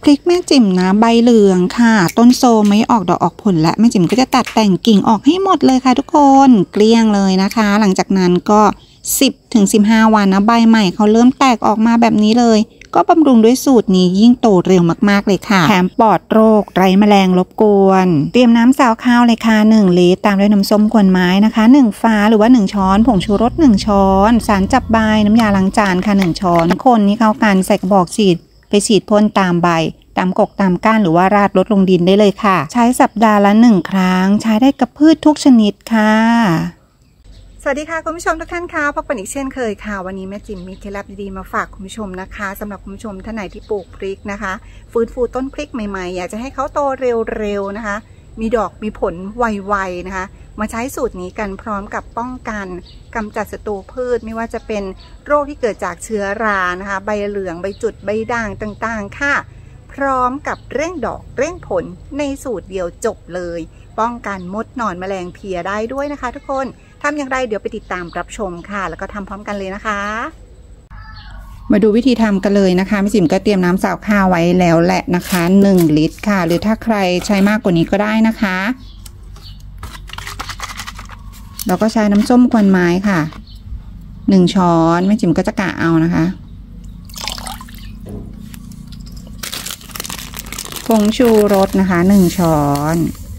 พริกแม่จิ๋มนะใบเหลืองค่ะต้นโซไม่ออกดอกออกผลและแม่จิ๋มก็จะตัดแต่งกิ่งออกให้หมดเลยค่ะทุกคนเกลี้ยงเลยนะคะหลังจากนั้นก็10-15 วันนะใบใหม่เขาเริ่มแตกออกมาแบบนี้เลยก็บำรุงด้วยสูตรนี้ยิ่งโตเร็วมากๆเลยค่ะแถมปลอดโรคไร้แมลงรบกวนเตรียมน้ำซาวข้าวเลยค่ะ1 ลิตรตามด้วยน้ำส้มกวนไม้นะคะ1 ฝาหรือว่า1 ช้อนผงชูรส1 ช้อนสารจับใบน้ำยาล้างจานค่ะ1 ช้อนคนให้เข้ากันใส่กระบอกฉีดไปฉีดพ่นตามใบตามกกตามก้านหรือว่าราดลดลงดินได้เลยค่ะใช้สัปดาห์ละ1 ครั้งใช้ได้กับพืชทุกชนิดค่ะสวัสดีค่ะคุณผู้ชมทุกท่านค่ะพบกันอีกเช่นเคยค่ะวันนี้แม่จิ๋มมีเคล็ดลับดีๆมาฝากคุณผู้ชมนะคะสำหรับคุณผู้ชมท่านไหนที่ปลูกพริกนะคะฟื้นฟูต้นพริกใหม่ๆอยากจะให้เขาโตเร็วๆนะคะมีดอกมีผลไวๆนะคะมาใช้สูตรนี้กันพร้อมกับป้องกันกำจัดศัตรูพืชไม่ว่าจะเป็นโรคที่เกิดจากเชื้อรานะคะใบเหลืองใบจุดใบด่างต่างๆค่ะพร้อมกับเร่งดอกเร่งผลในสูตรเดียวจบเลยป้องกันมดหนอนแมลงเพลียได้ด้วยนะคะทุกคนทำอย่างไรเดี๋ยวไปติดตามรับชมค่ะแล้วก็ทำพร้อมกันเลยนะคะมาดูวิธีทำกันเลยนะคะแม่จิ๋มก็เตรียมน้ำซาวข้าวไว้แล้วแหละนะคะ1 ลิตรค่ะหรือถ้าใครใช้มากกว่านี้ก็ได้นะคะเราก็ใช้น้ำส้มควันไม้ค่ะ1 ช้อนแม่จิ๋มก็จะกะเอานะคะผงชูรสนะคะ1 ช้อน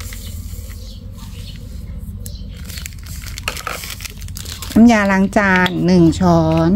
น้ำยาล้างจาน1 ช้อน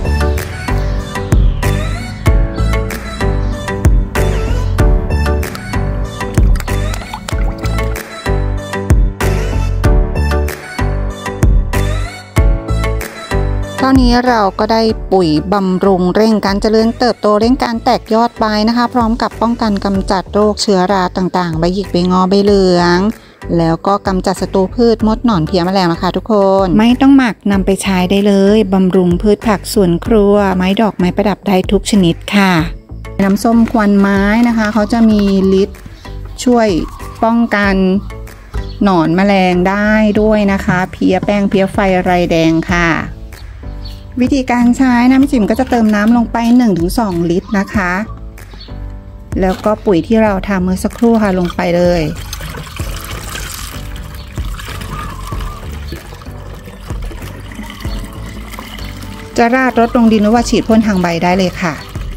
เท่านี้เราก็ได้ปุ๋ยบำรุงเร่งการเจริญเติบโตเร่งการแตกยอดใบนะคะพร้อมกับป้องกันกำจัดโรคเชื้อราต่างๆใบหยิกใบงอใบเหลืองแล้วก็กำจัดศัตรูพืชมดหนอนเพลี้ยแมลงนะคะทุกคนไม่ต้องหมักนำไปใช้ได้เลยบำรุงพืชผักสวนครัวไม้ดอกไม้ประดับได้ทุกชนิดค่ะน้ำส้มควันไม้นะคะเขาจะมีฤทธิ์ช่วยป้องกันหนอนแมลงได้ด้วยนะคะเพลี้ยแป้งเพลี้ยไฟไรแดงค่ะวิธีการใช้นะแม่จิ๋มก็จะเติมน้ำลงไป 1-2 ลิตรนะคะแล้วก็ปุ๋ยที่เราทำเมื่อสักครู่ค่ะลงไปเลยจะราดรดลงดินหรือว่าฉีดพ่นทางใบได้เลยค่ะ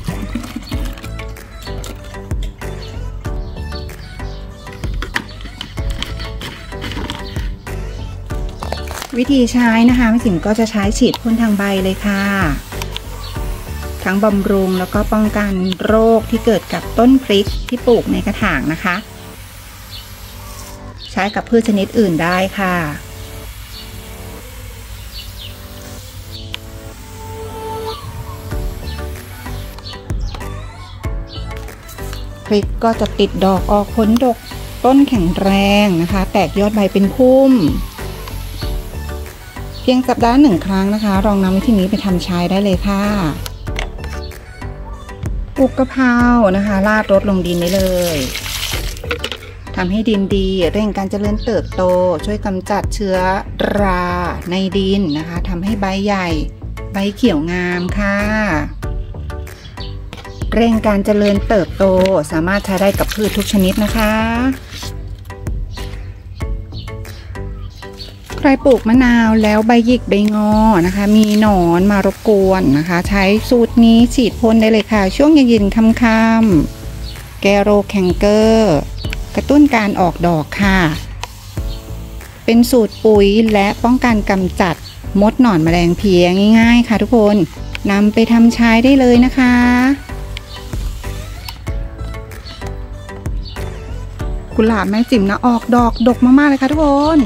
วิธีใช้นะคะแม่จิ๋มก็จะใช้ฉีดพ่นทางใบเลยค่ะทั้งบำรุงแล้วก็ป้องกันโรคที่เกิดกับต้นพริกที่ปลูกในกระถางนะคะใช้กับพืชชนิดอื่นได้ค่ะพริกก็จะติดดอกออกผลดกต้นแข็งแรงนะคะแตกยอดใบเป็นพุ่มเพียงสัปดาห์1 ครั้งนะคะลองนำวิธีนี้ไปทำใช้ได้เลยค่ะปลูกกะเพรานะคะราดรดลงดินได้เลยทำให้ดินดีเร่งการเจริญเติบโตช่วยกำจัดเชื้อราในดินนะคะทำให้ใบใหญ่ใบเขียวงามค่ะเร่งการเจริญเติบโตสามารถใช้ได้กับพืชทุกชนิดนะคะใครปลูกมะนาวแล้วใบหยิกใบงอนะคะมีหนอนมารบกวนนะคะใช้สูตรนี้ฉีดพ่นได้เลยค่ะช่วงเย็นๆค่ำๆแก้โรคแคนเกอร์กระตุ้นการออกดอกค่ะเป็นสูตรปุ๋ยและป้องกันกำจัดมดหนอนแมลงเพลี้ยง่ายๆค่ะทุกคนนำไปทำใช้ได้เลยนะคะกุหลาบแม่จิ๋มนะออกดอกดกมากๆเลยค่ะทุกคน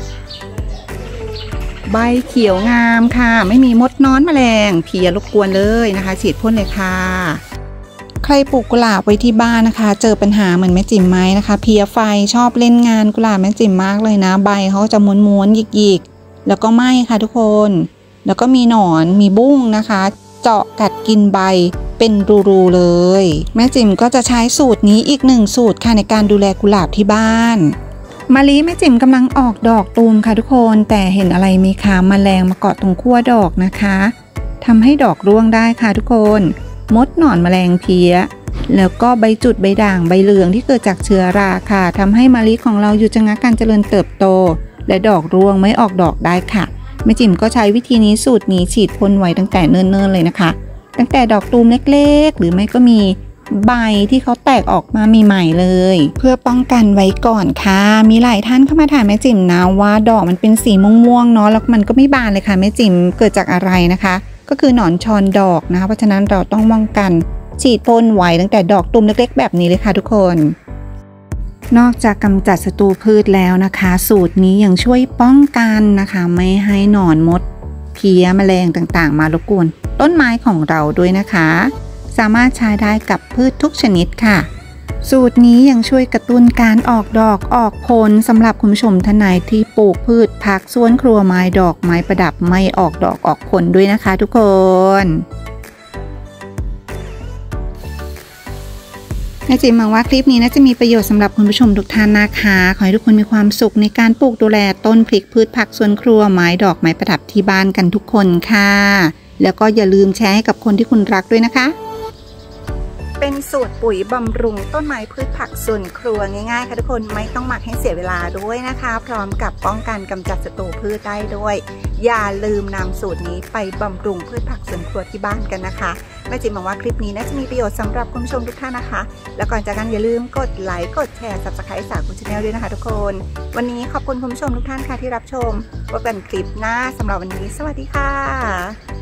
ใบเขียวงามค่ะไม่มีมดน้อนแมลงเพลี้ยรบกวนเลยนะคะฉีดพ่นเลยค่ะใครปลูกกุหลาบไว้ที่บ้านนะคะเจอปัญหาเหมือนแม่จิ๋มไหมนะคะเพลี้ยไฟชอบเล่นงานกุหลาบแม่จิ๋มมากเลยนะใบเขาจะม้วนๆหยิกๆแล้วก็ไหม้ค่ะทุกคนแล้วก็มีหนอนมีบุ้งนะคะเจาะกัดกินใบเป็นรูๆเลยแม่จิ๋มก็จะใช้สูตรนี้อีก1 สูตรค่ะในการดูแลกุหลาบที่บ้านมะลิแม่จิ๋มกำลังออกดอกตูมค่ะทุกคนแต่เห็นอะไรไหมคะแมลงมาเกาะตรงขั้วดอกนะคะทำให้ดอกร่วงได้ค่ะทุกคนมดหนอนแมลงเพลี้ยแล้วก็ใบจุดใบด่างใบเหลืองที่เกิดจากเชื้อราค่ะทำให้มะลิของเราหยุดชะงักการเจริญเติบโตและดอกร่วงไม่ออกดอกได้ค่ะแม่จิ๋มก็ใช้วิธีนี้สูตรนี้ฉีดพ่นไว้ตั้งแต่เนิ่นๆเลยนะคะตั้งแต่ดอกตูมเล็กๆหรือไม่ก็มีใบที่เขาแตกออกมาใหม่ๆเลยเพื่อป้องกันไว้ก่อนค่ะมีหลายท่านเข้ามาถามแม่จิ๋มนะว่าดอกมันเป็นสีม่วงๆเนาะแล้วมันก็ไม่บานเลยค่ะแม่จิ๋มเกิดจากอะไรนะคะก็คือหนอนชอนดอกนะคะเพราะฉะนั้นเราต้องป้องกันฉีดพ่นไว้ตั้งแต่ดอกตูมเล็กๆแบบนี้เลยค่ะทุกคนนอกจากกำจัดศัตรูพืชแล้วนะคะสูตรนี้ยังช่วยป้องกันนะคะไม่ให้หนอนมดเพี้ยแมลงต่างๆมารบกวนต้นไม้ของเราด้วยนะคะสามารถใช้ได้กับพืชทุกชนิดค่ะสูตรนี้ยังช่วยกระตุ้นการออกดอกออกผลสำหรับคุณผู้ชมท่านไหนที่ปลูกพืชผักสวนครัวไม้ดอกไม้ประดับไม่ออกดอกออกผลด้วยนะคะทุกคนแม่จิ๋มหวังว่าคลิปนี้น่าจะมีประโยชน์สำหรับคุณผู้ชมทุกท่านนะคะขอให้ทุกคนมีความสุขในการปลูกดูแลต้นพริกพืชผักสวนครัวไม้ดอกไม้ประดับที่บ้านกันทุกคนค่ะแล้วก็อย่าลืมแชร์ให้กับคนที่คุณรักด้วยนะคะเป็นสูตรปุ๋ยบำรุงต้นไม้พืชผักสวนครัวง่ายๆค่ะทุกคนไม่ต้องหมักให้เสียเวลาด้วยนะคะพร้อมกับป้องกันกำจัดศัตรูพืชได้ด้วยอย่าลืมนำสูตรนี้ไปบำรุงพืชผักสวนครัวที่บ้านกันนะคะแม่จิ๋มหวังว่าคลิปนี้น่าจะมีประโยชน์สำหรับคุณผู้ชมทุกท่านนะคะแล้วก่อนจากกันอย่าลืมกดไลค์กดแชร์ Subscribe สาคุณชาแนลด้วยนะคะทุกคนวันนี้ขอบคุณคุณผู้ชมทุกท่านค่ะที่รับชมพบกันคลิปหน้าสำหรับวันนี้สวัสดีค่ะ